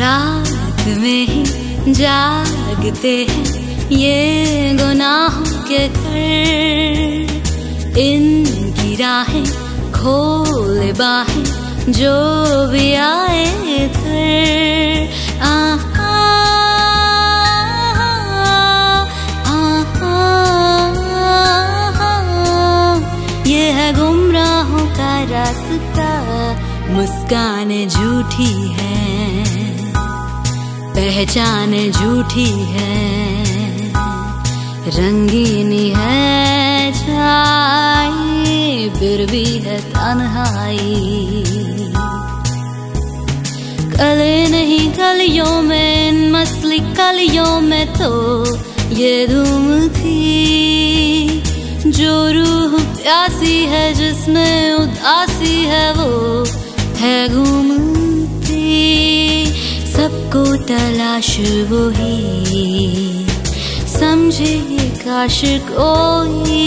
रात में ही जागते हैं ये गुनाहों के घर। इनकी राहें खोले बाहें जो भी आए घर। आहा ये है गुमराहों का रास्ता। मुस्कानें झूठी है, पहचाने झूठी है, रंगीनी है छाई फिर भी है तन्हाई। कले नहीं गलियों में, इन मसली कलियों में तो ये धूम थी। जो रूह प्यासी है जिसमें उदासी है वो है घूमती। सबको तलाश वो ही समझे ये काश कोई।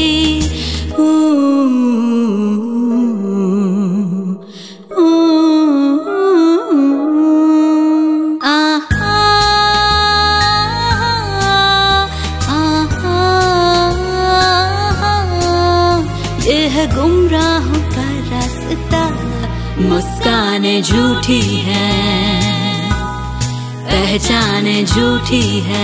ये है गुमराहों का रास्ता। मुस्कानें झूठी है, पहचाने झूठी है,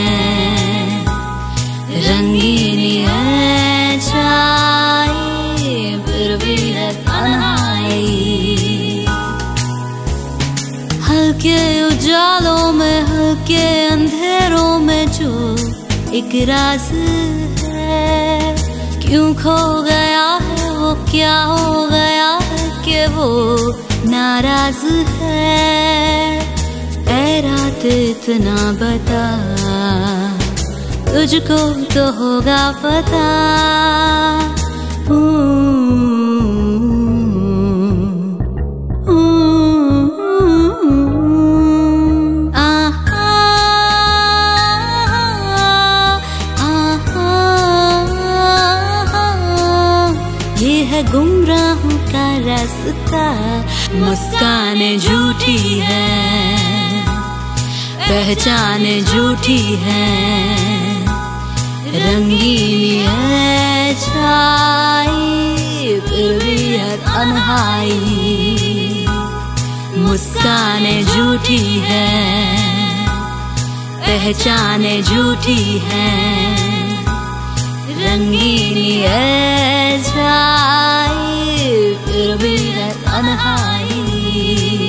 रंगीनी है छाई फिर भी है तन्हाई। हल्के उजालों में, हल्के अंधेरों में जो एक राज है। क्यों खो गया है वो, क्या हो गया है कि वो नाराज है। ऐ रात इतना बता, तुझको तो होगा पता। ये है गुमराहों का रास्ता। मुस्कानें झूठी है, पहचाने झूठी है, रंगीनी है छाई फिर भी है तन्हाई। मुस्कानें झूठी है, पहचाने झूठी है, रंगीनी है छाई फिर भी है तन्हाई।